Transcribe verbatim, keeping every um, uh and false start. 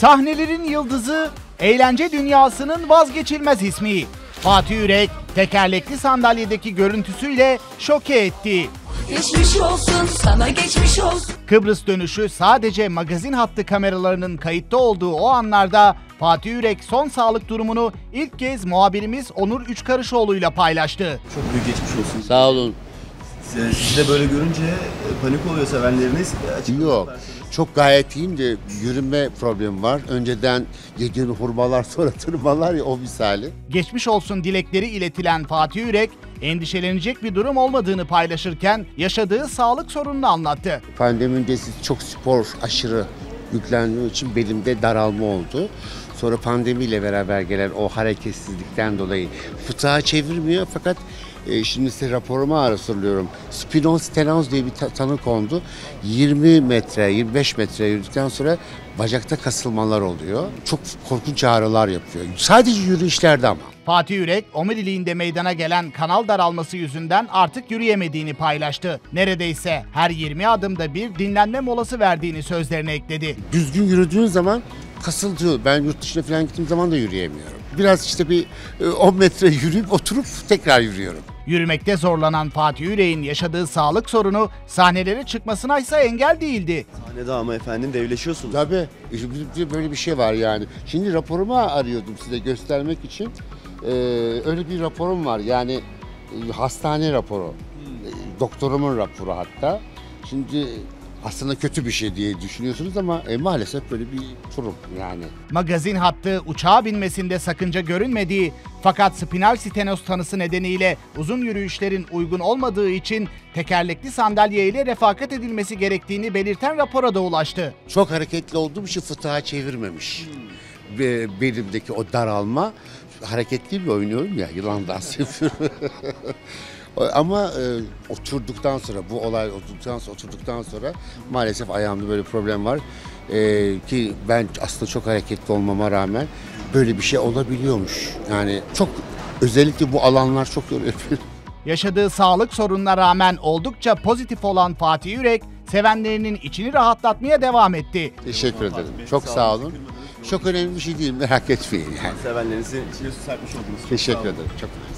Sahnelerin yıldızı, eğlence dünyasının vazgeçilmez ismi. Fatih Yürek, tekerlekli sandalyedeki görüntüsüyle şoke etti. Geçmiş olsun, sana geçmiş olsun. Kıbrıs dönüşü sadece magazin hattı kameralarının kayıtta olduğu o anlarda Fatih Yürek son sağlık durumunu ilk kez muhabirimiz Onur Üçkarışoğlu'yla paylaştı. Çok büyük geçmiş olsun. Sağ olun. Siz de böyle görünce panik oluyor sevenleriniz. Yok. Çok gayet iyiyim de yürüme problemi var. Önceden yediğim hurmalar sonra tırmalar ya, o misali. Geçmiş olsun dilekleri iletilen Fatih Yürek, endişelenecek bir durum olmadığını paylaşırken yaşadığı sağlık sorununu anlattı. Pandemi öncesi çok spor aşırı yüklendiğim için belimde daralma oldu. Sonra pandemiyle beraber gelen o hareketsizlikten dolayı fıtığa çevirmiyor, fakat e, şimdi size raporuma arasılıyorum. Spinostenoz diye bir ta- tanı kondu. yirmi metre, yirmi beş metre yürüdükten sonra bacakta kasılmalar oluyor. Çok korkunç ağrılar yapıyor. Sadece yürüyüşlerde ama. Fatih Yürek, omuriliğinde meydana gelen kanal daralması yüzünden artık yürüyemediğini paylaştı. Neredeyse her yirmi adımda bir dinlenme molası verdiğini sözlerine ekledi. Düzgün yürüdüğün zaman kasılıyor. Ben yurt dışına falan gittiğim zaman da yürüyemiyorum. Biraz işte bir on metre yürüyüp oturup tekrar yürüyorum. Yürümekte zorlanan Fatih Yürek'in yaşadığı sağlık sorunu sahnelere çıkmasına ise engel değildi. Sahnede ama efendim devleşiyorsunuz. Tabii. Böyle bir şey var yani. Şimdi raporumu arıyordum size göstermek için. Ee, öyle bir raporum var. Yani e, hastane raporu. E, doktorumun raporu hatta. Şimdi aslında kötü bir şey diye düşünüyorsunuz ama e, maalesef böyle bir durum yani. Magazin hattı uçağa binmesinde sakınca görünmediği fakat spinal stenoz tanısı nedeniyle uzun yürüyüşlerin uygun olmadığı için tekerlekli sandalye ile refakat edilmesi gerektiğini belirten rapora da ulaştı. Çok hareketli olduğum için fıtığa çevirmemiş. Be, belimdeki o daralma, hareketli bir oynuyorum ya, yılan dansı yapıyorum. Ama e, oturduktan sonra, bu olay oturduktan sonra, oturduktan sonra maalesef ayağımda böyle problem var. E, ki ben aslında çok hareketli olmama rağmen böyle bir şey olabiliyormuş. Yani çok, özellikle bu alanlar çok yoruyor. Yaşadığı sağlık sorununa rağmen oldukça pozitif olan Fatih Yürek, sevenlerinin içini rahatlatmaya devam etti. Teşekkür ederim. Çok sağ olun. Çok önemli bir şey değil, merak etmeyin yani. Sevenlerinizin içine su serpmiş oldunuz. Teşekkür ederim. Çok